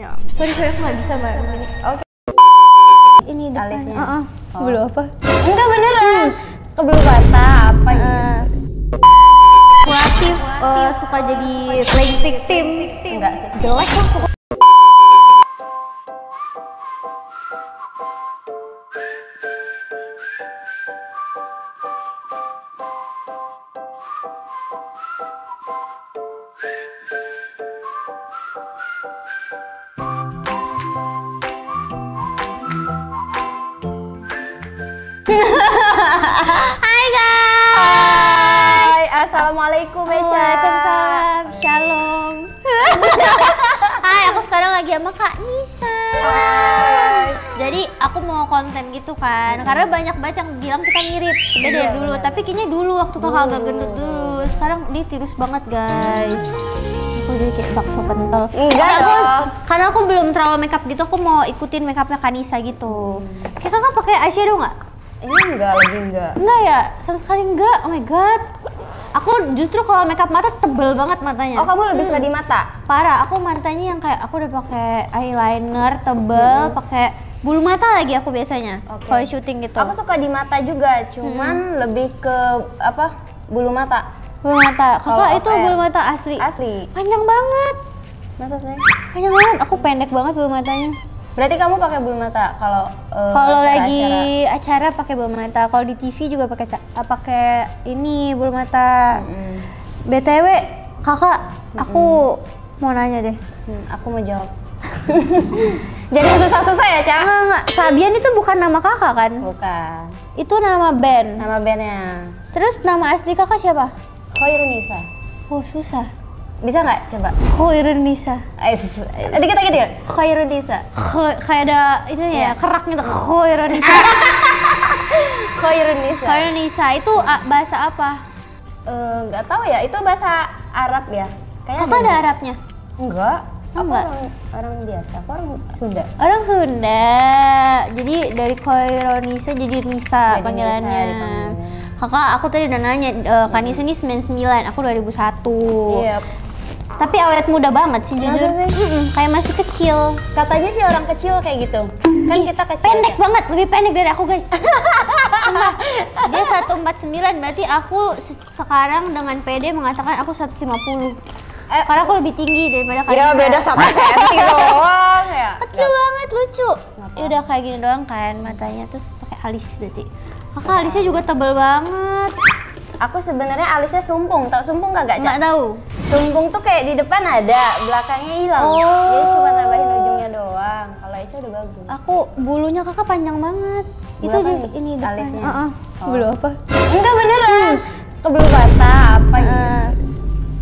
Ya. Sorry aku nggak bisa mbak. Oke. Ini depan. Alisnya. Sebelum apa? Enggak beneran. Kebelum mata apa gitu. Kreatif, suka jadi playing victim. Enggak sih. Jelek lah pokoknya. Hai guys. Hai, assalamualaikum Eca. Waalaikumsalam. Shalom. Hai, aku sekarang lagi sama Kak Nisa. Hai. Jadi aku mau konten gitu kan, karena banyak banget yang bilang kita mirip. Beda dari dulu, tapi kayaknya dulu waktu kakak agak gendut dulu. Sekarang dia tirus banget guys. Aku jadi kayak bakso kental. Enggak dong. Karena aku belum terlalu makeup gitu, aku mau ikutin makeupnya Kak Nisa gitu. Kayak kakak pakai eyeshadow nggak? Ini enggak lagi enggak. Enggak ya, sama sekali enggak. Oh my god. Aku justru kalau makeup mata tebel banget matanya. Oh, kamu lebih suka di mata? Parah, aku matanya yang kayak aku udah pakai eyeliner tebel, pakai bulu mata lagi aku biasanya. Kalau syuting gitu. Aku suka di mata juga, cuman lebih ke apa? Bulu mata. Bulu mata. Kalau Kakak itu off air. bulu mata asli. Asli. Panjang banget. Masa sih? Panjang banget. Aku pendek banget bulu matanya. Berarti kamu pakai bulu mata kalau Kalau lagi acara pakai bulu mata. Kalau di TV juga pakai ini bulu mata. BTW, kakak, aku mau nanya deh. Aku mau jawab. Jadi susah-susah ya, Cak? Enggak. Sabian itu bukan nama kakak kan? Bukan. Itu nama band. Nama bandnya Terus nama asli kakak siapa? Khairunisa. Oh susah. Bisa nggak coba? Khairunisa. Dikit lagi dia. Khairunisa. Kayak ada ini ya, kerak gitu. Khairunisa. Khairunisa. Khairunisa itu bahasa apa? Nggak tahu ya. Itu bahasa Arab ya. Kayaknya Kakak ada Arabnya? Enggak. Aku Enggak. orang biasa. Aku orang Sunda. Orang Sunda. Jadi dari Khairunisa jadi Nisa Jadi panggilannya. Nisa dipanggilnya. Kakak, aku tadi udah nanya, Kak Nisa ini 99, aku 2001. Iya. Tapi awet muda banget sih jujur. Masa sih? Kayak masih kecil. Katanya sih orang kecil kayak gitu. Kan Ih, kita kecil. pendek ya? banget, lebih pendek dari aku guys. Sumpah. Dia 149, berarti aku sekarang dengan pede mengatakan aku 150. Karena aku lebih tinggi daripada Kak Ya Nisa. beda 1 cm doang ya. Kecil banget, lucu. Ya udah kayak gini doang kan matanya, terus pakai alis berarti. Kakak alisnya juga tebel banget. Aku sebenarnya alisnya sumpung. Tahu sumpung kagak, Cak? Nggak tahu. Sumpung tuh kayak di depan ada, belakangnya hilang. Oh. Jadi cuma nambahin ujungnya doang. Kalau Eca udah bagus. Aku bulunya kakak panjang banget. Bulu Itu apa di nih? ini depan. Alisnya? Bulu apa? Enggak beneran. Kebelum mata apa gitu.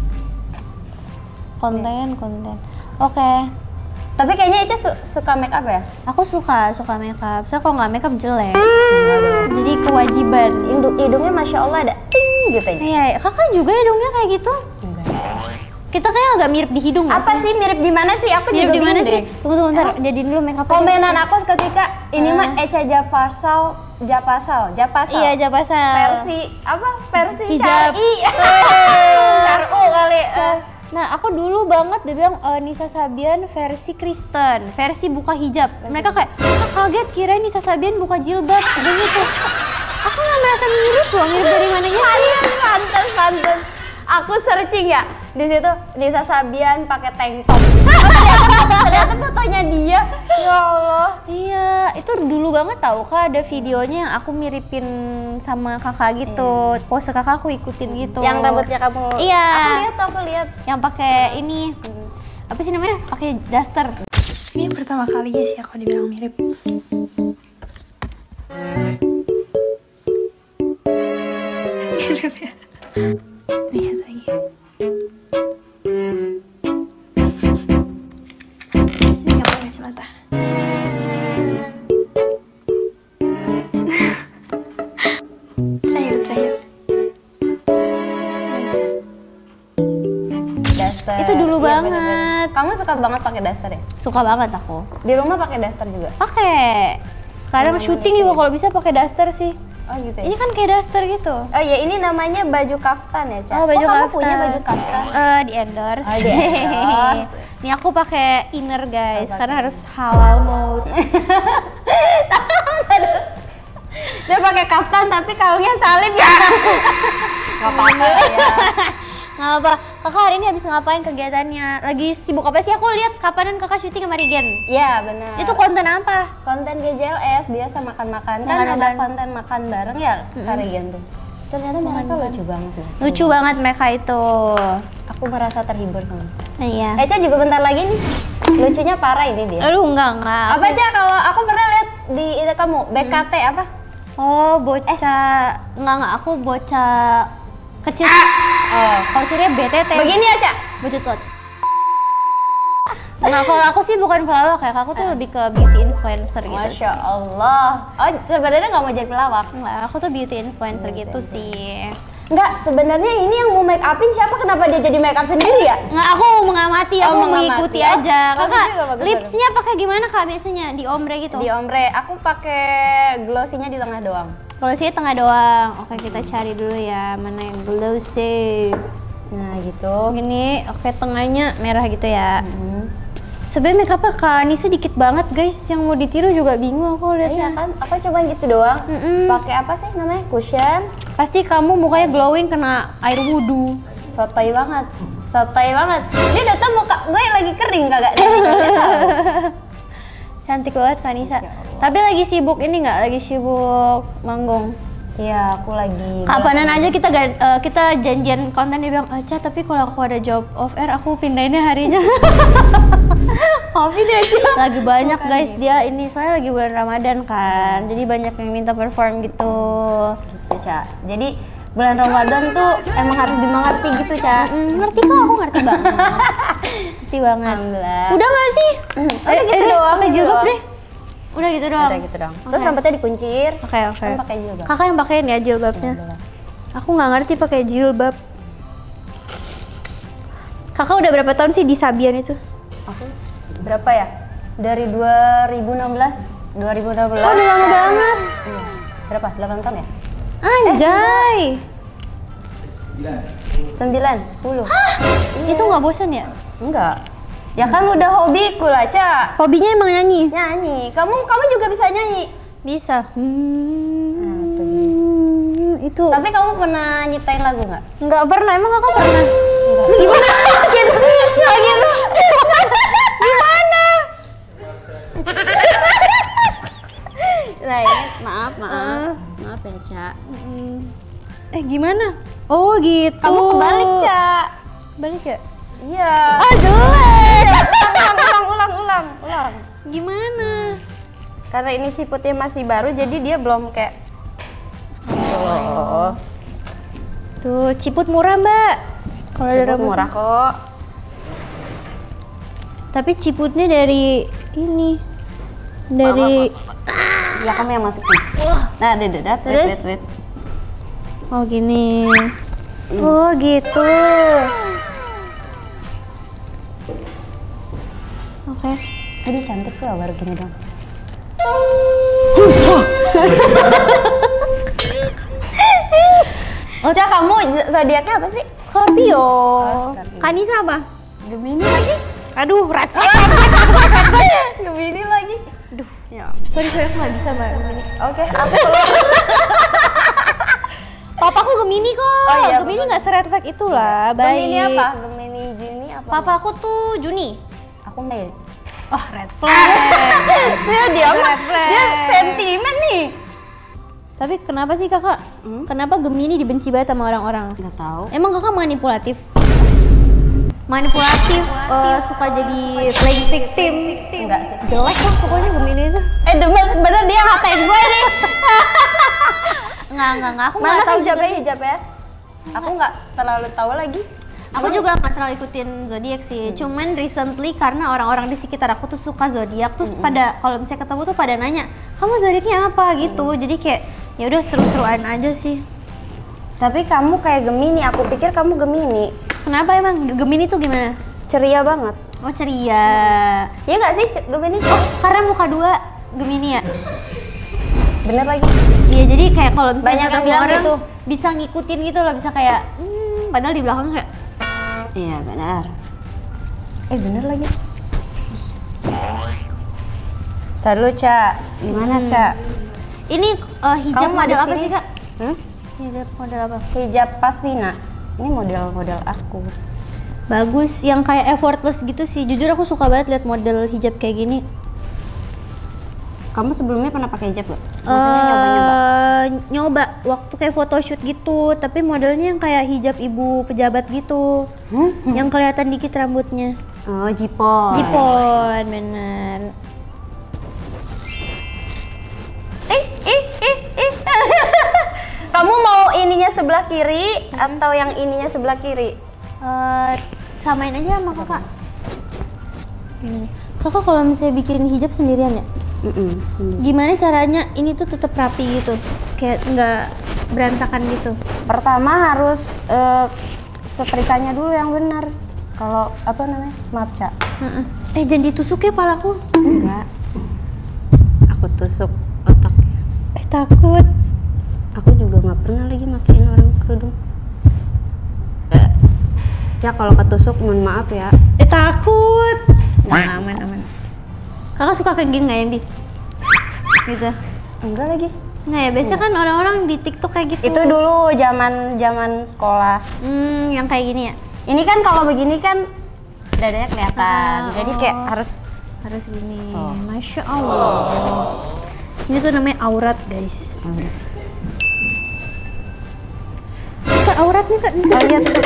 Konten. Oke. Tapi kayaknya Eca suka make up ya? Aku suka makeup. Soalnya kalau nggak makeup jelek. Jadi kewajiban. Hidungnya Masya Allah ada ting gitu ya? Iya, kakak juga hidungnya kayak gitu. Enggak. Kita kayak agak mirip di hidung nggak Apa sih mirip di mana sih? Aku Mirip juga di mana bingung sih? deh. Tunggu bentar. Jadiin dulu makeup. Komenan aku ketika ini mah Eca Japasal. Iya, Japasal. Versi apa? Versi Hijab. syar'i. Syar'u kali. Nah, aku dulu banget dia bilang Nisa Sabian versi Kristen, versi buka hijab. Mereka kayak kaget kirain Nisa Sabian buka jilbab gitu. Aku nggak merasa mirip loh, mirip dari mananya sih? Pantes. Aku searching ya di situ Nisa Sabian pakai tank top. Ternyata fotonya dia. Ya Allah. Iya, itu dulu banget tau Kak, ada videonya yang aku miripin sama kakak gitu. Pose kakak aku ikutin gitu. Yang rambutnya kamu. Iya. Aku lihat. Yang pakai ini apa sih namanya? Pakai daster. Ini pertama kalinya sih aku dibilang mirip. Mirip ya. Lihat lagi. Ini yang pakai kacamata. Terakhir. Daster. Itu dulu Iya, banget. bener-bener. Kamu suka banget pakai daster ya? Suka banget aku. Di rumah pakai daster juga? Pakai. Sekarang Semuanya syuting gitu juga ya? kalau bisa pakai daster sih. Oh gitu ya? Ini kan kayak daster gitu. Oh ya, ini namanya baju kaftan ya, Cak? Oh, baju kamu kaftan. punya baju kaftan? Di endorse. Oh, di endorse. Nih aku pakai inner guys, karena harus halal mode. Dia pakai kaftan tapi kalungnya salib ya. Gak apa-apa ya. Nggak apa, kakak hari ini habis ngapain kegiatannya? Lagi sibuk apa sih? Aku lihat kapanan kakak syuting sama Regen. Iya benar. Itu konten apa? Konten GJLS, biasa makan-makan. Kan Makan-makan. ada konten makan bareng ya Kak Regen tuh. Ternyata mereka lucu banget loh. Lucu banget mereka itu. Aku merasa terhibur sama. Iya. Eca juga bentar lagi nih. Lucunya parah ini dia. Aduh enggak. Apa aja kalau aku pernah lihat di itu kamu BKT apa? Oh, bocah. Enggak, aku bocah kecil. Oh, kalau Surya BTT. Begini aja. Bocutut. Nah, kalau aku sih bukan pelawak ya, aku tuh lebih ke beauty influencer gitu. Masya Allah. Oh, sebenarnya nggak mau jadi pelawak. Enggak, aku tuh beauty influencer gitu sih. Enggak, sebenarnya ini yang mau make upin siapa? Kenapa dia jadi make up sendiri ya? Enggak, aku mengamati, Oh, aku mengamati. mengikuti Oh, aja. bagus Kakak, juga, bagus, lipsnya pakai gimana kak biasanya? Di ombre gitu? Di ombre, aku pakai glossy-nya di tengah doang. Kalau sih tengah doang. Oke, kita cari dulu ya mana yang glossy. Nah gitu. Gini, oke tengahnya merah gitu ya. Sebenarnya make up-nya Kak Nisa dikit banget guys, yang mau ditiru juga bingung aku Iya lihatnya. kan, aku coba gitu doang. Pakai apa sih namanya? Cushion. Pasti kamu mukanya glowing kena air wudhu. Sotoy banget. Sotoy banget. Dia datang muka gue lagi kering kagak dia tahu. Cantik banget Kak Nisa. Tapi lagi sibuk ini nggak? Lagi sibuk manggung? Iya, aku lagi. Kapanan aja kita janjian konten, dia bilang, Aca tapi kalau aku ada job off air aku pindahinnya harinya. Maafin ya aja. Lagi banyak guys dia ini, soalnya lagi bulan Ramadan kan, jadi banyak yang minta perform gitu. Gitu, Ca. Jadi bulan Ramadan tuh emang harus dimengerti gitu, Ca. Ngerti kok, aku ngerti banget. Ngerti banget. Alhamdulillah. Udah nggak sih? Udah gitu doang, pakai gitu jilbab doang. deh. Udah gitu doang. Udah gitu dong. Terus rambutnya dikuncir. Oke. Kan pakai jilbab. Kakak yang pakein ya jilbabnya. Aku nggak ngerti pakai jilbab. Kakak udah berapa tahun sih di Sabian itu? Aku berapa ya? Dari 2016. 2016. Oh, udah lama banget. Iya. Berapa? 8 tahun ya? Anjay. 9, 10. Itu nggak bosan ya? Enggak. Ya kan udah hobiku lah, Ca. Hobinya emang nyanyi? Nyanyi. Kamu juga bisa nyanyi. Bisa. Itu. Tapi kamu pernah nyiptain lagu nggak? Nggak pernah, emang kakak pernah? Gimana? Gitu. Nggak gitu. Gimana? Nah, ini maaf ya, Ca. Gimana? Oh gitu. Kamu kebalik, Ca. Balik ya? Iya. Ah jelek. Ulang. Gimana? Karena ini ciputnya masih baru, jadi dia belum kayak. Oh. Tuh ciput murah mbak. Kalau ada Ciput rambut murah kok. Tapi ciputnya dari ini. Dari. Ya kamu yang masukin. Nah, Terus? wait. Oh gini. Oh gitu. Oke. Aduh cantik tuh baru gini dong. Oh, Ca, kamu zodiaknya apa sih? Scorpio. Scorpio. Kanisa apa? Gemini lagi. Aduh, red flag. Gemini lagi. Aduh, Ya. sorry aku nggak bisa mbak Gemini. Oke, aku keluar. Papaku Gemini kok. Oh iya, Gemini Papa. nggak se-red flag itulah, baik. Gemini apa? Gemini Juni apa? Papaku tuh Juni. Aku Mei. Oh, red flag. Dia Red flag. dia sentimen nih. Tapi kenapa sih kakak? Kenapa Gemini dibenci banget sama orang-orang? Nggak tahu. Emang kakak manipulatif? Manipulatif, suka jadi playing victim. Enggak sih. Jelek lah pokoknya Gemini itu. Bener dia ngatain gue nih. Enggak, aku nggak Mana tahu juga. hijab ya? Aku nggak terlalu tahu lagi. Aku juga nggak terlalu ikutin zodiak sih. Cuman recently karena orang-orang di sekitar aku tuh suka zodiak, terus pada kalau misalnya ketemu tuh pada nanya, "Kamu zodiaknya apa?" gitu. Jadi kayak ya udah seru-seruan aja sih. Tapi kamu kayak Gemini, aku pikir kamu Gemini. Kenapa emang Gemini tuh gimana? Ceria banget. Oh, ceria. Iya nggak sih Gemini? Oh, karena muka dua Gemini ya? Bener lagi. Iya, jadi kayak kalau misalnya Banyak yang ketemu bilang orang gitu. bisa ngikutin gitu loh, bisa kayak padahal di belakang kayak Iya benar. Bener lagi. Ntar dulu, Ca. Gimana, Ca? Ini hijab Kamu model ada apa sini? sih Kak? Hmm? Hijab model apa? Hijab pasmina. Ini model aku. Bagus, yang kayak effortless gitu sih. Jujur aku suka banget lihat model hijab kayak gini. Kamu sebelumnya pernah pakai hijab gak? Maksudnya nyoba-nyoba? Nyoba waktu kayak photoshoot gitu, tapi modelnya yang kayak hijab ibu pejabat gitu. Yang kelihatan dikit rambutnya. Oh, jipon. Jipon, bener. Kamu mau ininya sebelah kiri atau yang ininya sebelah kiri? Samain aja sama kakak. Gini. Kakak kalau misalnya bikin hijab sendirian ya? Gimana caranya ini tuh tetap rapi gitu? Kayak nggak berantakan gitu? Pertama harus setrikanya dulu yang benar. Kalau apa namanya? Maaf, Ca. Jangan ditusuk ya palaku. Enggak. Aku tusuk otaknya. Takut. Aku juga nggak pernah lagi makein orang kerudung. Ca, kalau ketusuk mohon maaf ya. Takut. Nah, aman. Kakak suka kayak gini nggak Yendi? Gitu. Enggak lagi. Nggak ya, biasanya kan orang-orang di TikTok kayak gitu. Itu dulu zaman sekolah. Yang kayak gini ya? Ini kan kalau begini kan dadanya kelihatan. Jadi kayak harus gini. Oh. Masya Allah. Ini tuh namanya aurat, guys. Kak, auratnya Kak. Oh iya, tuh.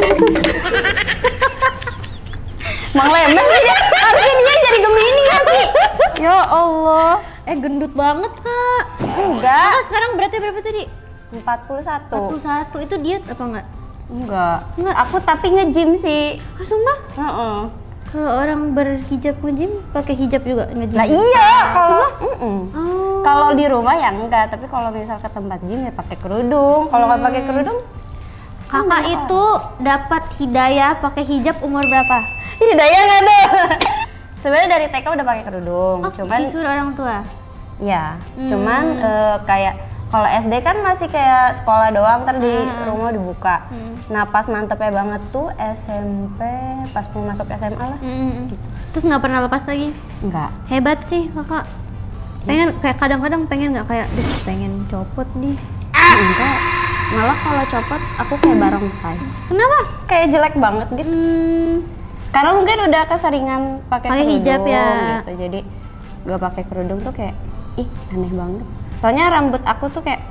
Mang lemes sih dia. Harusnya dia jadi Gemini gak sih? Ya Allah. Gendut banget, Kak. Enggak. Kakak sekarang beratnya berapa tadi? 41. 41. Itu diet apa enggak? Enggak. Enggak. Aku tapi nge-gym sih. Sumpah? Heeh. Kalau orang berhijab nge-gym, pakai hijab juga nge-gym? Nah iya, kalau Oh. kalau di rumah ya enggak, tapi kalau misal ke tempat gym ya pakai kerudung. Kalau nggak pakai kerudung, Kakak itu dapat hidayah pakai hijab umur berapa? ini daya nggak tuh? Sebenarnya dari TK udah pakai kerudung, cuman disuruh orang tua. ya, cuman kayak kalau SD kan masih kayak sekolah doang, ntar di rumah dibuka. Nah pas mantepnya banget tuh SMP, pas mau masuk SMA lah. Gitu. Terus nggak pernah lepas lagi? Enggak. Hebat sih kakak. Pengen kayak kadang-kadang pengen nggak kayak, pengen copot nih. Enggak. Malah kalau copot aku kayak barongsai. Kenapa? Kayak jelek banget gitu. Karena mungkin udah keseringan pakai kerudung hijab ya. gitu. Jadi gak pakai kerudung tuh kayak aneh banget. Soalnya rambut aku tuh kayak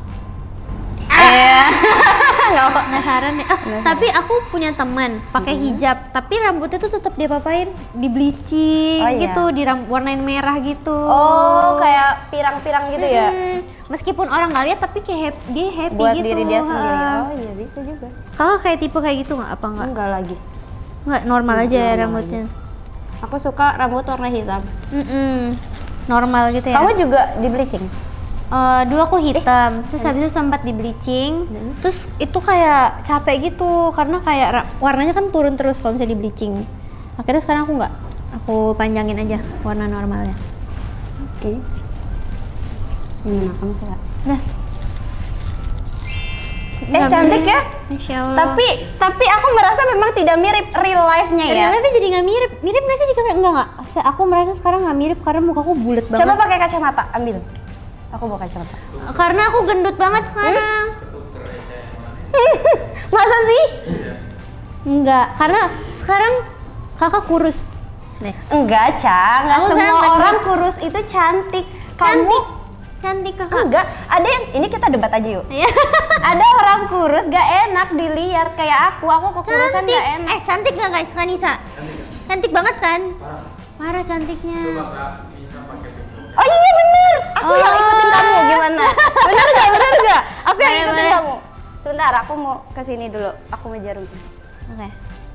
nggak penasaran deh. Tapi aku punya teman pakai hijab, tapi rambutnya tuh tetap dia papain, di bleaching gitu, warnain merah gitu. Oh, kayak pirang-pirang gitu ya? Meskipun orang nggak lihat, tapi kayak dia happy Buat gitu. diri dia sendiri. Oh iya bisa juga sih. Kakak kayak tipe kayak gitu nggak? Apa nggak? Enggak lagi. Nggak, normal aja ya rambutnya. Aku suka rambut warna hitam. Normal gitu ya. Kamu juga di bleaching? Dulu aku hitam, terus habis itu sempat di bleaching, terus itu kayak capek gitu karena kayak warnanya kan turun terus kalau misalnya di bleaching. Akhirnya sekarang aku nggak, aku panjangin aja warna normalnya. Oke. Gimana kamu suka? Nah, cantik ya? Masya Allah. Tapi aku merasa memang tidak mirip real life-nya ya. Real life-nya jadi nggak mirip. Mirip nggak sih di kamera? Enggak. Aku merasa sekarang nggak mirip karena mukaku bulat banget. Coba pakai kacamata, ambil. Aku bawa kacamata. Karena aku gendut banget sekarang. Masa sih? Enggak, karena sekarang kakak kurus. Nih. Enggak, Ca. Enggak Aku semua sekarang orang kurus itu cantik. Cantik kakak. Enggak, ada yang ini kita debat aja yuk. Iya. Ada orang kurus gak enak dilihat kayak aku kekurusan Cantik. gak enak. Cantik gak guys, Kanisa? Cantik banget kan? Parah cantiknya. Oh iya bener, aku yang ikutin kamu gimana? Bener gak? Aku yang ikutin Boleh. kamu. Sebentar, aku mau kesini dulu. Aku mau jarum. Oke.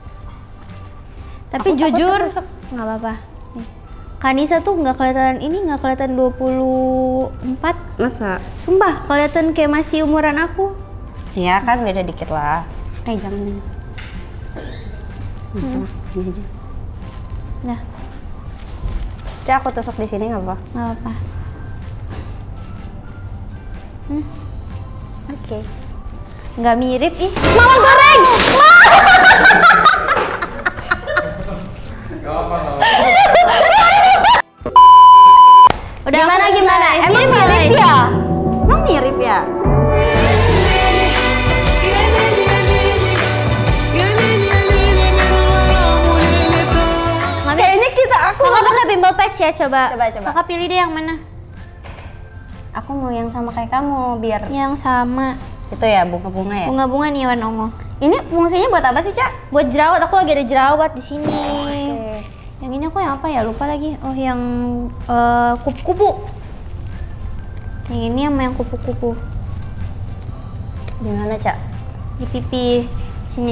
Tapi Aku takut jujur ketusuk. nggak apa-apa. Nih. Kanisa tuh nggak kelihatan 24. Masa? Sumpah, kelihatan kayak masih umuran aku. Ya kan beda dikit lah. Jangan. Macam ini aja. Nah, Cak, aku tusuk di sini nggak apa? nggak apa-apa. Oke. Nggak mirip ih. Mama goreng! Udah Gimana? Emang mirip ya? Emang mirip ya? Kayaknya aku Kakak pakai bimbel patch ya, coba. Coba. Kakak pilih deh yang mana? Aku mau yang sama kayak kamu biar Yang sama. itu ya bunga-bunga ya. Bunga-bunga nih warna ungu. Ini fungsinya buat apa sih, Cak? Buat jerawat, aku lagi ada jerawat di sini. Oke. Yang ini aku yang apa ya? Lupa lagi. Oh, yang kupu-kupu. Yang ini sama yang kupu-kupu. Di mana, Cak? Di pipi. Sini.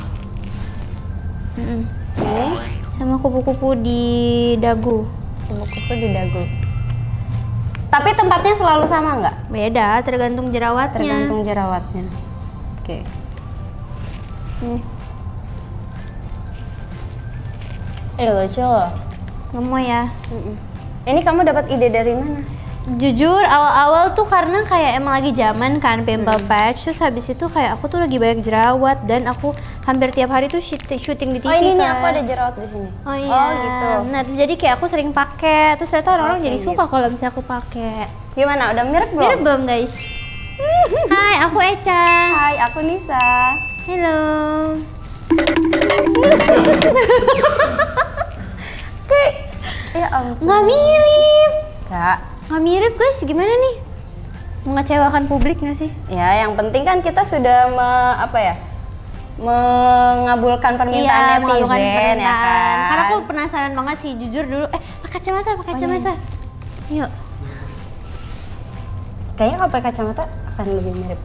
Sini. Sama kupu-kupu di dagu. Kupu-kupu di dagu. Tapi tempatnya selalu sama nggak? Beda, tergantung jerawatnya. Tergantung jerawatnya. Oke. Nih, Lucu loh. gemoy ya. Ini kamu dapat ide dari mana? Jujur awal-awal tuh karena kayak emang lagi zaman kan pimple patch, terus habis itu kayak aku tuh lagi banyak jerawat dan aku hampir tiap hari tuh syuting di TV. Oh ini nih kan. aku ada jerawat di sini. Oh iya. Oh gitu. Nah terus jadi kayak aku sering pakai, terus ternyata orang-orang Oke, jadi gitu. suka kalau misalnya aku pakai. Gimana? Udah mirip belum? Mirip belum guys? Hai, aku Eca. Hai, aku Nisa. Halo. Kayak ya ampun. Nggak mirip. Nggak Mirip guys, gimana nih? Mengecewakan publik nggak sih? Ya, yang penting kan kita sudah mengabulkan permintaan mengabulkan netizen ya kan. Karena aku penasaran banget sih, jujur dulu. Pakai kacamata, pakai kacamata. Yuk. Kayaknya kalau pakai kacamata akan lebih mirip.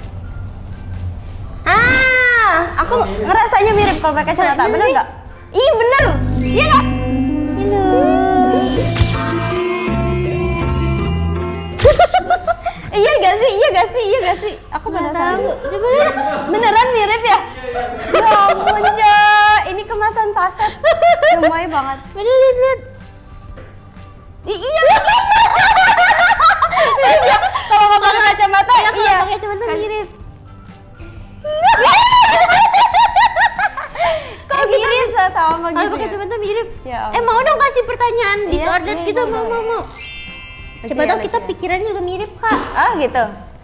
Aku ngerasanya mirip kalau pakai kacamata, Bener bener sih? nggak? Iya bener, iya nggak? Halo. Iya gak sih? Aku penasaran. Coba lihat. Beneran mirip ya? Ya ampun, Ja. Ini kemasan saset. Gemoy banget. Bener, lihat. Iya. Mirip ya? Kalau nggak pakai kacamata, Kalau iya. pakai kacamata mirip. Kok kita bisa sama Kalau gitu pakai ya? kacamata mirip. Ya ampun. Mau dong kasih pertanyaan Iya, disordered iya, gitu, boleh. mau. Siapa Lucu tahu ya, kita lucu ya. pikiran juga mirip, Kak. Ah gitu.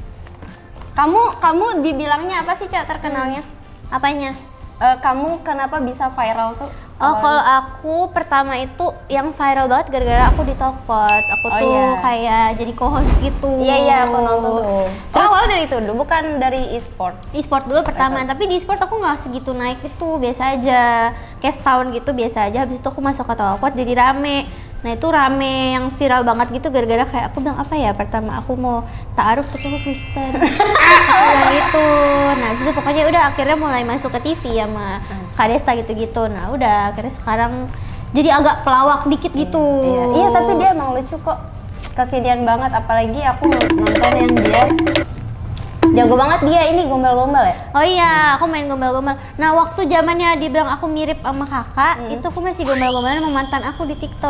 Kamu dibilangnya apa sih, Cak, terkenalnya? Apanya? Kamu kenapa bisa viral tuh? Oh, awalnya? kalau aku pertama itu yang viral banget gara-gara aku di Talkpot. Aku Oh, tuh iya. kayak jadi co-host gitu. Iya, aku nonton tuh. Terus Awal dari itu dulu, bukan dari e-sport. e-sport dulu pertama, tapi di e-sport aku nggak segitu naik itu, biasa aja. Kayak setahun gitu biasa aja, habis itu aku masuk ke Talkpot jadi rame. Nah itu rame yang viral banget gitu gara-gara kayak aku bilang apa ya, pertama aku mau ta'aruf tapi aku Kristen. Bilang gitu. Nah itu pokoknya udah akhirnya mulai masuk ke TV sama Kak Desta gitu-gitu. Nah udah akhirnya sekarang jadi agak pelawak dikit gitu. Iya, tapi dia emang lucu kok. Kekinian banget, apalagi aku nonton yang dia jago banget, dia ini gombal-gombal ya. Oh iya, aku main gombal-gombal. Nah, waktu zamannya dia bilang aku mirip sama kakak, itu aku masih gombal-gombalan sama mantan aku di TikTok.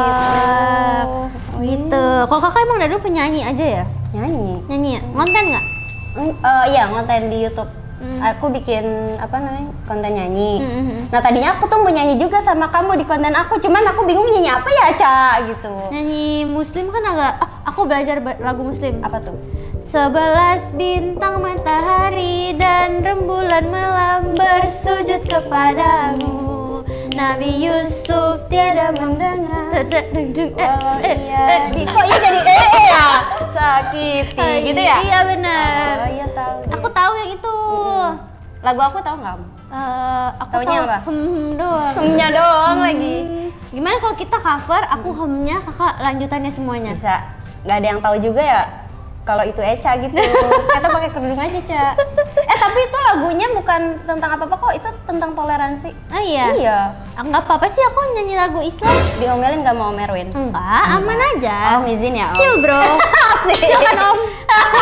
Oh, Gitu. Kalau kakak emang dari dulu penyanyi aja ya? Nyanyi. Nyanyi ya? Ngonten nggak? Iya, ngonten di YouTube. Aku bikin apa namanya, konten nyanyi. Mhm. Nah tadinya aku tuh mau nyanyi juga sama kamu di konten aku, cuman aku bingung nyanyi apa ya, Ca, gitu. Nyanyi Muslim kan agak, aku belajar lagu Muslim. Apa tuh? 11 bintang matahari dan rembulan malam bersujud kepadamu. Nabi Yusuf tiada mendengar. Oh iya, kok iya jadi ya? Sakiti, gitu ya? Iya benar. Oh iya tahu. Aku tahu yang itu. Lagu aku tahu nggak? Aku Taunya tahu apa? doang. Hemnya doang lagi. Gimana kalau kita cover, aku hemnya, kakak lanjutannya semuanya. Bisa. Nggak ada yang tahu juga ya kalau itu Eca gitu. Kita pakai kerudung aja, Ca. Tapi itu lagunya bukan tentang apa-apa kok, itu tentang toleransi. Oh iya? Iya. Nggak apa-apa sih aku nyanyi lagu Islam. Diomelin nggak mau Merwin? Enggak, aman aja. Om izin ya, Om. Chill bro. Asik. Silakan Om.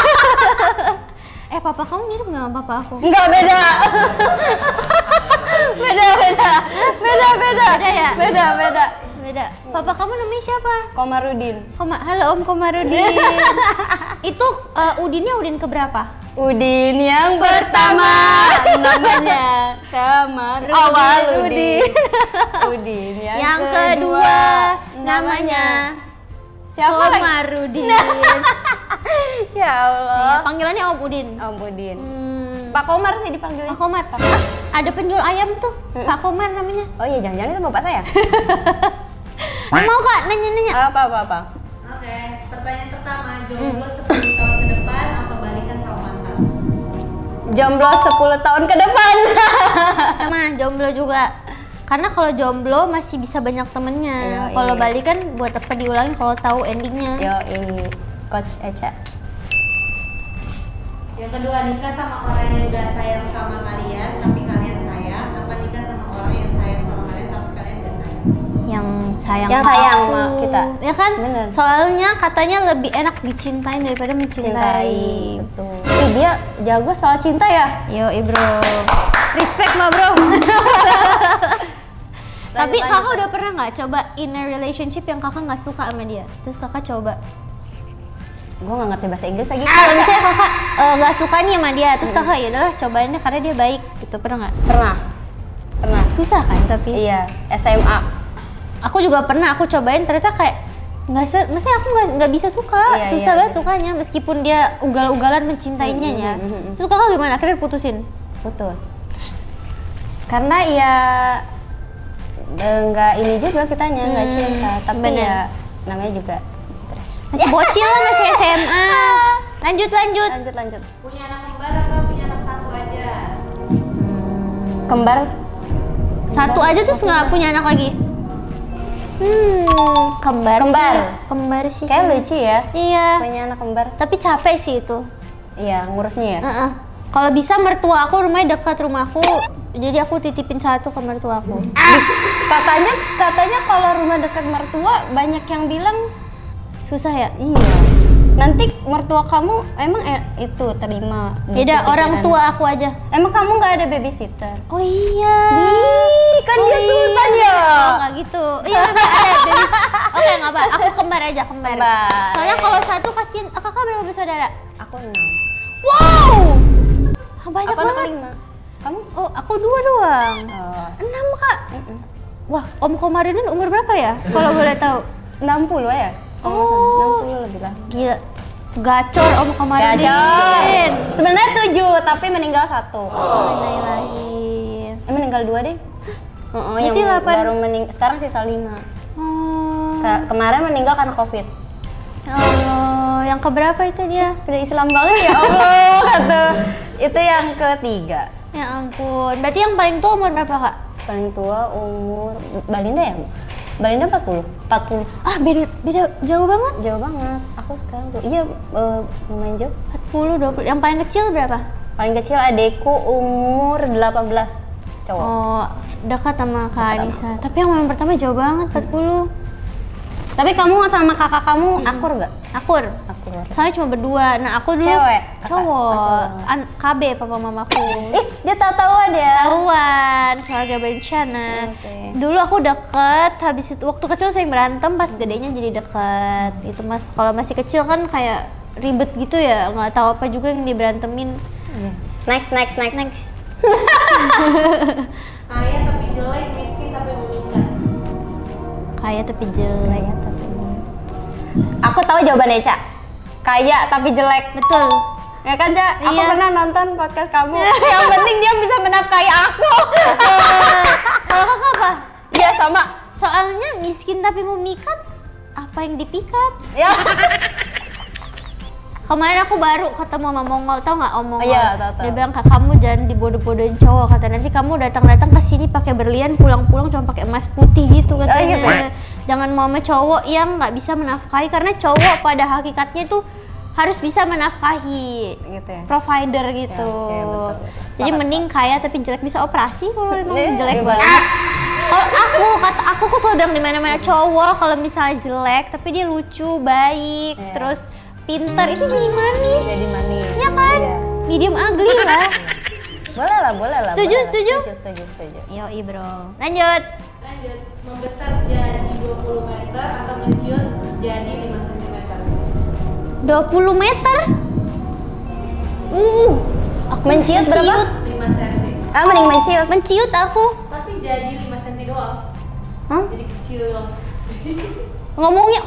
Papa kamu mirip nggak sama papa aku? Nggak beda. Beda. Beda ya? Beda. Beda. Papa kamu namanya siapa? Komarudin. Halo Om Komarudin. Itu Udinnya Udin keberapa? Udin yang pertama namanya Komarudin. Awal Udin. Udin yang kedua namanya siapa Komarudin. Ya Allah. Panggilannya Om Udin. Om Udin. Pak Komar sih dipanggilnya. Pak Komar. Ada penjual ayam tuh. Pak Komar namanya. Oh iya, jangan-jangan itu bapak saya. Mau Kak nanya-nanya? Apa? Oke, pertanyaan pertama, jomblo 10 tahun ke depan apa balikan sama mantan? Jomblo 10 tahun ke depan. Sama jomblo juga. Karena kalau jomblo masih bisa banyak temennya. Kalau balikan buat apa diulangin kalau tahu endingnya. Yo, ini Coach Eca. Yang kedua, nikah sama orang yang gak sayang sama kalian tapi kalian sayang, apa nikah sama orang yang sayang sama kalian tapi kalian gak sayang? Yang sayang sama kita. Ya kan? Bener. Soalnya katanya lebih enak dicintain daripada mencintai. Betul. Ih, dia jago soal cinta ya? Yo, bro. Respect mah, bro. Tapi kakak udah pernah nggak coba in a relationship yang kakak nggak suka sama dia? Terus kakak coba? Gue nggak ngerti bahasa Inggris lagi. Misalnya kakak nggak suka nih sama dia, terus kakak ya udahlah cobain deh karena dia baik gitu, pernah nggak? Pernah. Susah kan tapi? Iya, SMA. Aku juga pernah, aku cobain ternyata kayak maksudnya aku nggak bisa suka, susah banget sukanya meskipun dia ugal-ugalan mencintainya ya. Terus kakak gimana? Akhirnya putusin? Putus. Karena ya nggak ini juga kitanya, nggak cinta, tapi bener. ya namanya juga masih bocil lah, masih SMA. Lanjut. Lanjut. Punya anak kembar apa punya anak satu aja? Kembar. Satu aja terus nggak punya anak lagi? Kembar sih. Kayak lucu ya. Iya. Punya anak kembar. Tapi capek sih itu. Iya, ngurusnya ya. Kalau bisa mertua aku rumahnya dekat rumahku, jadi aku titipin satu ke mertua aku. Katanya kalau rumah dekat mertua banyak yang bilang susah ya? Iya. Nanti mertua kamu emang itu terima? Beda orang tua aku aja. Emang kamu nggak ada babysitter? Oh iya. Kan dia sultan ya. Oh nggak gitu. Iya memang ada babysitter. Oke nggak apa. Aku kembar aja kembar. Soalnya kalau satu kasihin. Kakak berapa bersaudara? Aku 6. Wow. Banyak Aku anak banget. 5. Kamu? Oh aku 2 doang. 6 Kak. Wah Om Komarudin umur berapa ya? Kalau boleh tahu? 60 ya? Oh. 60 lebih lah. Gila. Gacor Om Komarudin. Gacor. Sebenarnya 7 tapi meninggal 1. Innalillahi. Meninggal 2 deh. Yang 8. baru sekarang sisa 5. Kemarin meninggal karena Covid. Ya Allah, yang keberapa itu dia? Udah Islam banget ya Allah kata. Itu yang ketiga. Ya ampun. Berarti yang paling tua umur berapa Kak? Paling tua umur Balinda ya? Balinda 40. Ah beda jauh banget. Jauh banget. Aku sekarang tuh iya lumayan jauh. 40, 20. Yang paling kecil berapa? Paling kecil adekku umur 18 cowok. Oh, dekat sama Kak Anissa. Tapi yang paling pertama jauh banget 40. Tapi kamu sama kakak kamu akur gak? Akur. Soalnya cuma berdua. Nah aku dulu cewek, cowok. KB papa mamaku. Ih, dia tahu-tahuan ya? Tahuan, keluarga berencana. Dulu aku deket, habis itu waktu kecil sering berantem, pas gedenya jadi deket. Itu mas, kalau masih kecil kan kayak ribet gitu ya, nggak tahu apa juga yang diberantemin. Next. Kaya tapi jelek, miskin tapi meminta. Kaya tapi jelek. Aku tahu jawabannya, Ca. Kaya tapi jelek. Betul. Ya kan, Ca? Aku Iya. pernah nonton podcast kamu. Yang penting dia bisa menafkahi aku. Kalau kakak apa? Iya, sama. Soalnya miskin tapi memikat, apa yang dipikat? Ya. Kemarin aku baru ketemu sama Mongol, tau nggak Om Mongol? Iya, tahu. Dia bilang, Kak, kamu jangan dibodoh-bodohin cowok, kata nanti kamu datang-datang ke sini pakai berlian, pulang-pulang cuma pakai emas putih gitu katanya. gitu. Jangan mau sama cowok yang nggak bisa menafkahi, karena cowok pada hakikatnya tuh harus bisa menafkahi, Gitu ya. provider gitu. Ya, oke, betul. Jadi mending kaya tapi jelek, bisa operasi kalau emang Iya, jelek gimana? banget. Kalau aku selalu bilang di mana-mana cowok kalau misalnya jelek tapi dia lucu, baik, Iya. terus pintar itu jadi manis. Jadi manis. Ya kan? Iya. Medium ugly lah. Boleh lah. Setuju, boleh lah. setuju? Setuju. Yoi bro. Lanjut. Membesar jadi 20 meter atau menciut jadi 5 cm? 20 meter? Aku Menciut berapa? 5 cm. Mending menciut. Menciut aku. Tapi jadi 5 cm doang. Hah? Jadi kecil doang. Ngomongnya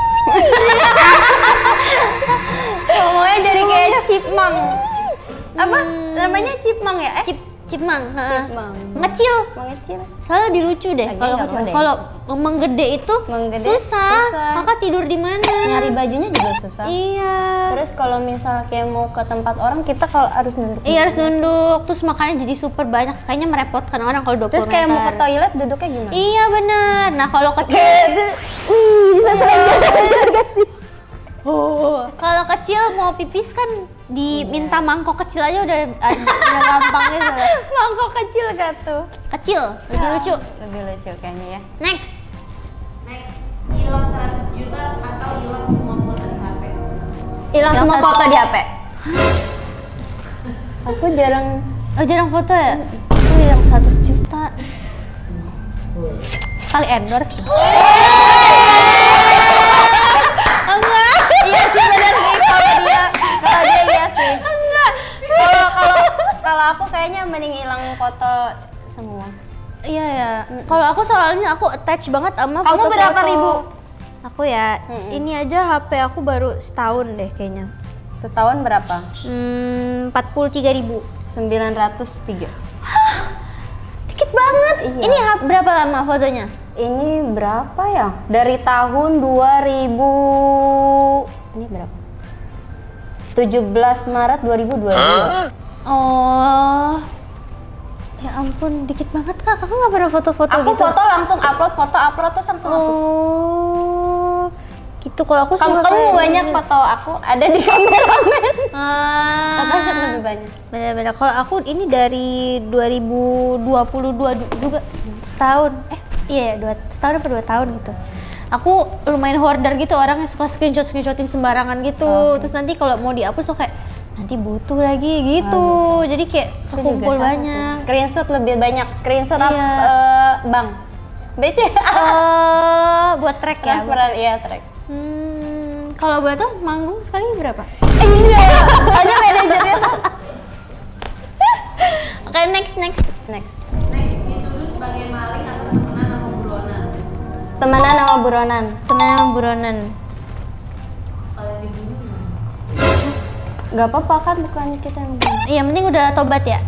Ngomongnya jadi kayak chipmunk. Apa? Namanya chipmunk ya? Cipmang. Cipmang. Ngecil. Mengecil. Soalnya lebih lucu deh Lagi kalau nggak kecil. mau deh. Kalau menggede itu Menggede susah. susah. Kakak tidur di mana? Nyari bajunya juga susah. Iya. Terus kalau misal kayak mau ke tempat orang, kita kalau harus nunduk. Iya harus nunduk, terus makannya jadi super banyak. Kayaknya merepotkan orang kalau 20 Terus kayak mau ke meter. toilet duduknya gimana? Iya benar. Nah kalau kecil, Bisa selenggar gak sih? kalau kecil mau pipis kan diminta mangkok kecil aja udah gampang gitu loh. Mangkok kecil gak tuh? Kecil, lebih lucu. Lebih lucu kayaknya ya. Next. Hilang 100 juta atau hilang semua foto di HP? Hilang semua foto di HP. Aku jarang foto ya? Aku yang 100 juta. Kali endorse. Enggak. Iya sih benar sih kalau dia iya sih. Enggak. Kalau aku kayaknya mending hilang foto semua. Iya ya. Kalau aku soalnya aku attach banget sama Kamu foto-foto. berapa ribu? Aku ya, ini aja HP aku baru setahun deh kayaknya. Setahun berapa? 43.000. 903. Dikit banget. Iya. Ini berapa lama fotonya? Ini berapa ya? Dari tahun 2000. Ini berapa? 17 Maret 2022. Oh. Ya ampun, dikit banget Kak. Kakak nggak pernah foto-foto Aku gitu? foto langsung upload terus langsung hapus. Oh. Gitu kalau aku suka Kamu kayak banyak gini. foto aku ada di kameramen. Aku Ah. lebih banyak. Bener-bener. Kalau aku ini dari 2022 juga setahun. Iya ya, setahun apa 2 tahun gitu. Aku lumayan hoarder gitu, orang yang suka screenshotin sembarangan gitu. Terus nanti kalau mau dihapus kayak nanti butuh lagi gitu. Jadi kayak kekumpul banyak. Screenshot lebih banyak. Screenshot Iya. Bang. BC. Buat track ya. Transferan iya track. Kalau buat tuh manggung sekali berapa? Iya. Tanya manajernya. Oke, next. Next. Next, dituduh sebagai maling atau temenan sama buronan? Temenan sama buronan. Temenan sama buronan. Kalau dibunuh Gak apa-apa kan bukan kita yang bunuh. Iya, penting udah tobat ya.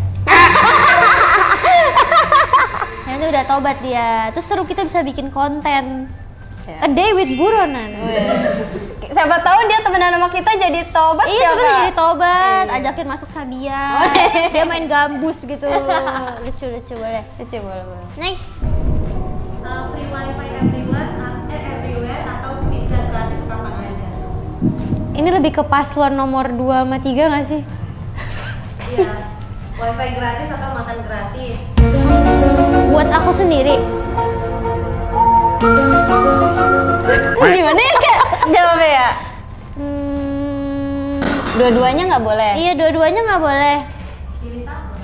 Yang penting udah tobat dia. Terus seru kita bisa bikin konten. Ya. A day with buronan. Siapa tahu dia temenan sama kita jadi tobat Iya, ya, sebenarnya Kak? jadi tobat, ajakin masuk Sabian. Dia main gambus gitu. Lucu boleh. Lucu, boleh. Next. free wifi everywhere atau pizza gratis kapan aja? Ini lebih ke paslon nomor 2 sama 3 nggak sih? Iya. Wifi gratis atau makan gratis? Buat aku sendiri. Gimana ya Kak? Jawabnya ya? Dua-duanya nggak boleh? Iya, dua-duanya nggak boleh. Pilih satu.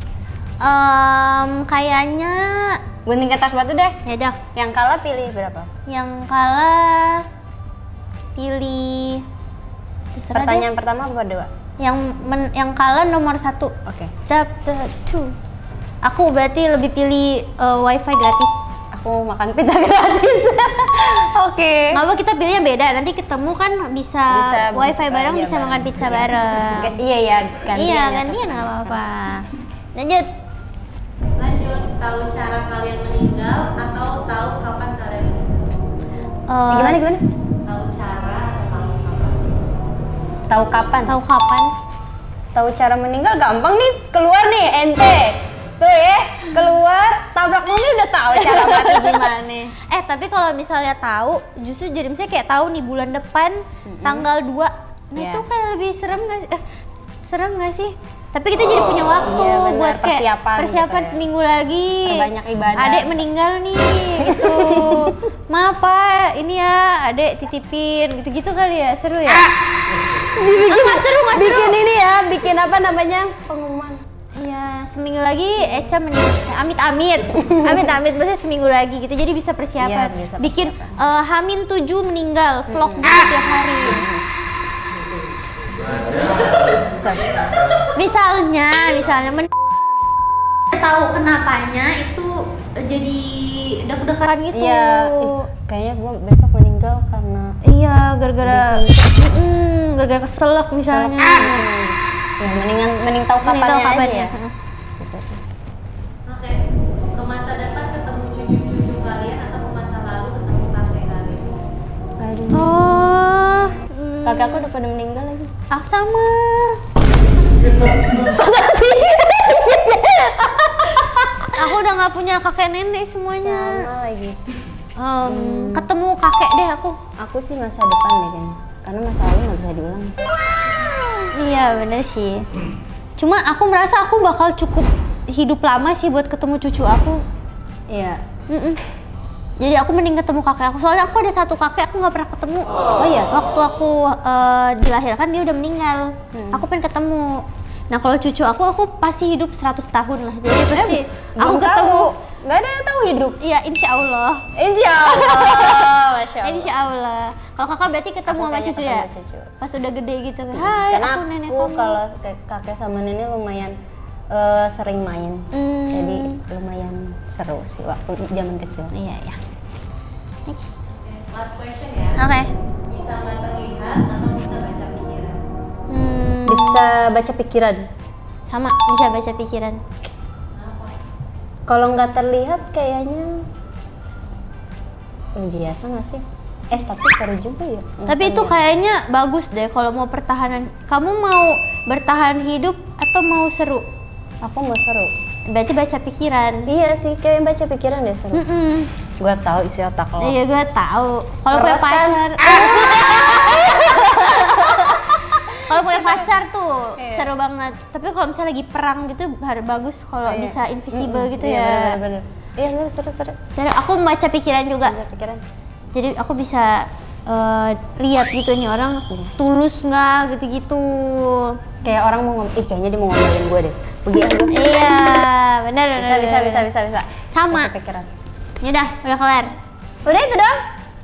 Kayaknya Gunting kertas batu deh. ya dah. Yang kalah pilih berapa? Yang kalah pilih. Terserah Pertanyaan pertama apa dua? deh. Yang kalah nomor 1. Oke. Dapet 2. Aku berarti lebih pilih wifi gratis. Aku makan pizza gratis. Oke. Nggak apa kita pilihnya beda. Nanti ketemu kan bisa wifi bareng, iya, bisa makan bareng. pizza bareng. Iya ya, gantian. Iya, ya, gantian tetap. nggak apa-apa. Lanjut. Lanjut, tahu cara kalian meninggal atau tahu kapan kalian meninggal? Gimana? Tahu cara atau tahu kapan? Tahu kapan? Tahu kapan? Tahu cara meninggal gampang nih, keluar nih ente. Tuh ya, keluar tabrak mobil udah tahu cara mati gimana. Tapi kalau misalnya tahu, justru jadi misalnya kayak tahu nih bulan depan tanggal 2. Nah Iya. itu kayak lebih serem nggak sih? Serem nggak sih? Tapi kita jadi punya waktu Iya, benar. buat kayak Persiapan gitu ya. seminggu lagi. Perbanyak ibadah. Adek meninggal nih, gitu. Maaf Pak, ini ya adek titipin, gitu-gitu kali ya, seru ya? Nggak seru, nggak seru. Bikin ini ya, bikin apa namanya? Pengumuman. Iya, seminggu lagi Echa meninggal. Amit-amit. Amit-amit maksudnya seminggu lagi gitu. Jadi bisa persiapan. Iya, bisa Bikin persiapan. H-7 meninggal, vlog gitu tiap hari. Misalnya tahu kenapanya itu jadi deg-degan gitu. Iya, kayaknya gue besok meninggal karena Iya, gara-gara gara-gara keselak misalnya. ya, mending tahu kapannya aja ya. Gitu sih. Oke, ke masa depan ketemu cucu-cucu kalian atau ke masa lalu ketemu kakek kalian? Aduh. Oh, Kakak aku udah pada meninggal lagi. sama. Aku udah nggak punya kakek nenek semuanya. Sama lagi. Ketemu kakek deh aku. Aku sih masa depan deh kayaknya. Karena masa lalu nggak bisa diulang. Iya bener sih. Cuma aku merasa aku bakal cukup hidup lama sih buat ketemu cucu aku. Iya. Jadi aku mending ketemu kakek aku. Soalnya aku ada satu kakek aku nggak pernah ketemu. Oh iya? Waktu aku dilahirkan dia udah meninggal. Aku pengen ketemu. Nah kalau cucu aku pasti hidup 100 tahun lah. Jadi pasti aku Belum ketemu. tahu. Nggak ada yang tahu hidup. Iya insya Allah. Insya Allah. Masya Allah. Insya Allah. Kalau kakak berarti ketemu Aku sama kayaknya cucu ketemu ya? cucu. Pas udah gede gitu kan. Hai Karena aku nenek aku kamu. kalau kakek sama nenek lumayan sering main. Jadi lumayan seru sih waktu zaman kecil. Iya ya. Next. Oke, last question ya. Oke. Bisa nggak terlihat atau bisa baca pikiran? Bisa baca pikiran. Sama bisa baca pikiran. Kalau nggak terlihat kayaknya biasa nggak sih? Tapi seru juga ya. Tapi itu kayaknya bagus deh kalau mau pertahanan. Kamu mau bertahan hidup atau mau seru? Aku mau seru. Berarti baca pikiran. Iya sih, kayak baca pikiran deh seru. Gua tahu isi otak lo. Iya gue tahu. Kalau punya Terus kan? pacar, kalau punya pacar tuh seru banget. Tapi kalau misalnya lagi perang gitu harus bagus kalau bisa invisible gitu ya. Bener-bener. Iya bener, seru-seru. Seru. Aku baca pikiran juga. Baca pikiran. Jadi aku bisa lihat gitu nih orang tulus nggak gitu-gitu. Kayak orang mau kayaknya dia mau ngomelin gue deh. Pergi aja. Iya, benar. Bisa. Sama. Baca pikiran. Yaudah, udah kelar. Udah itu dong.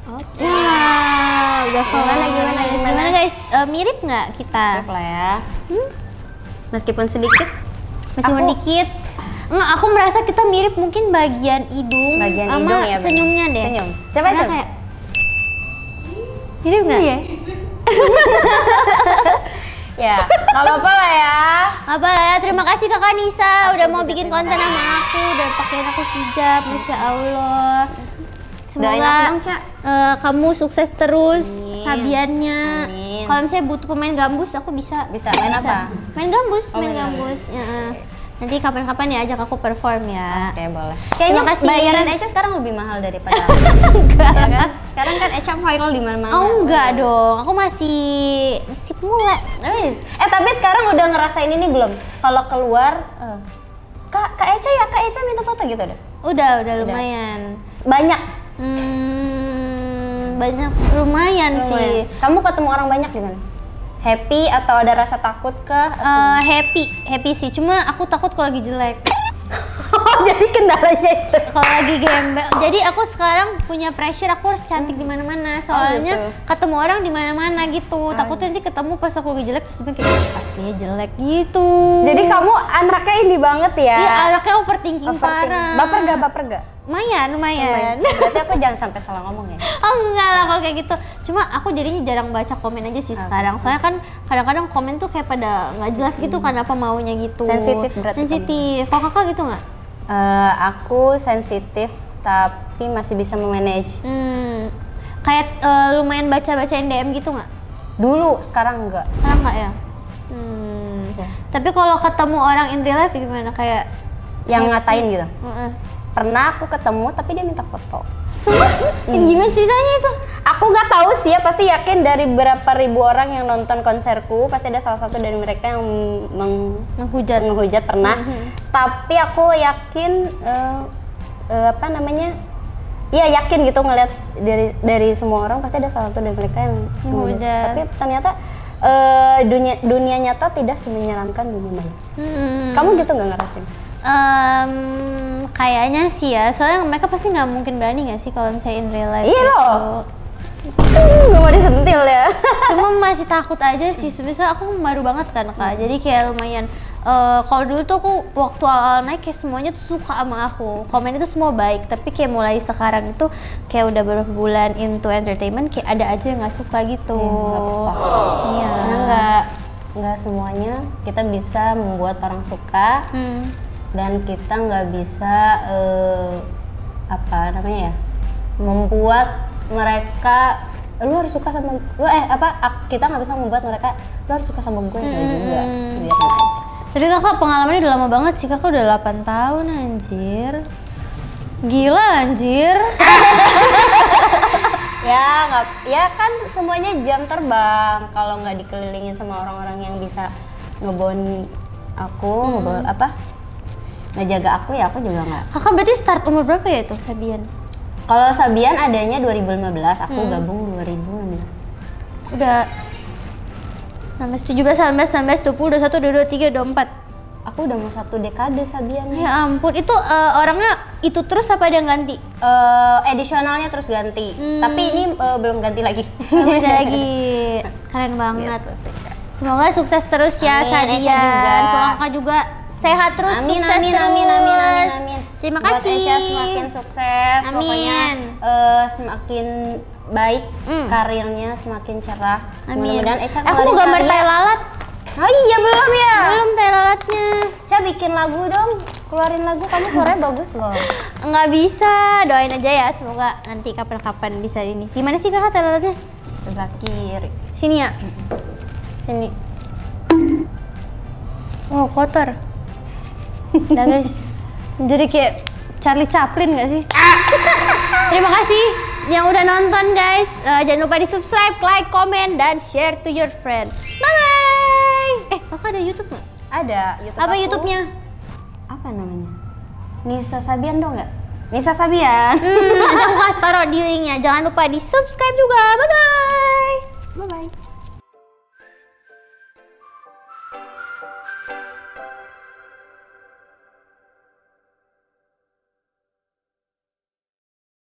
Udah kelar. Gimana guys? Mirip nggak kita? Mirip lah ya. Meskipun sedikit. Meskipun dikit. Enggak, aku merasa kita mirip mungkin bagian hidung. Bagian sama hidung ya. senyumnya deh. Senyum. Coba Karena coba. kayak mirip nggak? Iya. Ya, nggak apa-apa lah ya. Apa ya? Terima kasih Kakak Nisa udah mau bikin konten sama aku, udah pakein aku hijab, Masya Allah. Doain Semoga aku dong, Cak. kamu sukses terus Amin. Sabiannya. Amin. Kalau misalnya butuh pemain gambus, aku bisa. Bisa, main apa? Main gambus, Oh, main main gambus. Ya. Nanti kapan-kapan ya ajak aku perform ya. Oke, boleh. Terima Kayaknya kasih. bayaran Eca sekarang lebih mahal daripada ya kan? Sekarang kan Eca viral di mana-mana. Oh enggak dong, aku masih pemula. Tapi sekarang udah ngerasain ini belum? Kalau keluar, Kak Eca ya, Kak Eca minta foto gitu deh. Udah lumayan. Banyak. Banyak lumayan sih. Kamu ketemu orang banyak gimana? Happy atau ada rasa takut kah? Happy sih. Cuma aku takut kalau lagi jelek. Jadi kendalanya itu. Kalau lagi gembel. Jadi aku sekarang punya pressure aku harus cantik di mana-mana. Soalnya gitu. ketemu orang di mana-mana gitu. Takutnya nanti ketemu pas aku lagi jelek terus dia kayak aslinya jelek gitu. Jadi kamu anaknya ini banget ya? Iya, anaknya overthinking parah. Baper gak? Lumayan. Berarti aku jangan sampai salah ngomong ya? Oh enggak lah kalau kayak gitu. Cuma aku jadinya jarang baca komen aja sih sekarang. Soalnya kan kadang-kadang komen tuh kayak pada nggak jelas gitu kan apa maunya gitu. Sensitif berarti. Sensitif. Kalau kakak gitu nggak? Aku sensitif tapi masih bisa memanage. Kayak lumayan baca-bacain DM gitu nggak? Dulu, sekarang enggak. Sekarang nggak ya? Ya. Tapi kalau ketemu orang in real life gimana? Kayak Yang ngatain gitu. Pernah aku ketemu tapi dia minta foto. Sumpah? Gimana ceritanya itu? Aku nggak tahu sih ya, pasti yakin dari berapa ribu orang yang nonton konserku pasti ada salah satu dari mereka yang menghujat pernah. Tapi aku yakin Iya yakin gitu ngelihat dari semua orang pasti ada salah satu dari mereka yang menghujat. Tapi ternyata dunia nyata tidak semenyeramkan dunia maya. Kamu gitu nggak ngerasain? Kayaknya sih ya, soalnya mereka pasti nggak mungkin berani nggak sih kalau misalnya in real life. Iya loh. Gak mau disentil ya. Cuma masih takut aja sih, sebenarnya aku baru banget kan Kak, jadi kayak lumayan kalau dulu tuh aku waktu awal naik kayak semuanya tuh suka sama aku, komen itu semua baik, tapi kayak mulai sekarang itu kayak udah beberapa bulan into entertainment kayak ada aja yang nggak suka gitu. Iya. Karena nggak semuanya kita bisa membuat orang suka dan kita nggak bisa apa namanya ya, membuat mereka lu harus suka sama lu kita nggak bisa membuat mereka lu harus suka sama gue juga biarin aja. Tapi kakak pengalamannya udah lama banget sih, kakak udah 8 tahun anjir. Gila anjir. Ya kan semuanya jam terbang. Kalau nggak dikelilingin sama orang-orang yang bisa ngebon aku, ngejaga aku ya aku juga nggak. Kakak berarti start umur berapa ya itu Sabian? Kalau Sabian adanya 2015, aku gabung 2016. Udah 16, 17, 19, 20, 21, 22, 23, 24. Aku udah mau 1 dekade Sabian. Ya ampun, itu orangnya itu terus apa ada yang ganti? Edisionalnya terus ganti, tapi ini belum ganti lagi. Belum ada lagi. Keren banget. Gitu, semoga sukses terus ya Amin, Sabian. Echa juga. Semoga kakak juga sehat terus, amin, sukses amin, terus. Amin. Terima Buat kasih. Echa semakin sukses, Amin. pokoknya semakin baik karirnya, semakin cerah. Amin. Mudah-mudahan Echa Aku mau gambar tai lalat. Oh iya belum ya? Belum tai lalatnya. Echa bikin lagu dong, keluarin lagu, kamu suaranya bagus loh. Nggak bisa, doain aja ya, semoga nanti kapan-kapan bisa ini. Gimana sih kakak tai lalatnya? Sebelah kiri. Sini ya? Sini. Oh kotor. Udah guys, jadi kayak Charlie Chaplin nggak sih? Terima kasih yang udah nonton guys. Jangan lupa di subscribe, like, comment, dan share to your friends. Bye bye. Kakak ada YouTube nggak? Ada YouTube. Apa aku. YouTube-nya? Apa namanya? Nisa Sabian dong nggak? Nisa Sabian. Nanti aku kasih taruh di linknya. Jangan lupa di subscribe juga. Bye bye. Bye bye.